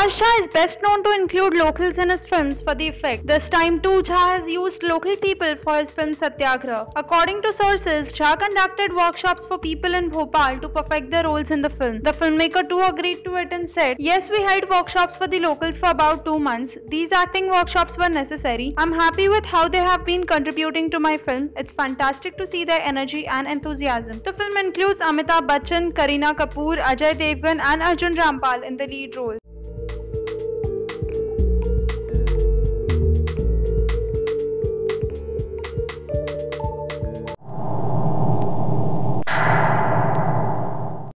Shah is best known to include locals in his films for the effect. This time too, Jha has used local people for his film Satyagrah. According to sources, Jha conducted workshops for people in Bhopal to perfect their roles in the film. The filmmaker too agreed to it and said, "Yes, we held workshops for the locals for about 2 months. These acting workshops were necessary. I'm happy with how they have been contributing to my film. It's fantastic to see their energy and enthusiasm." The film includes Amitabh Bachchan, Kareena Kapoor, Ajay Devgan and Arjun Rampal in the lead role.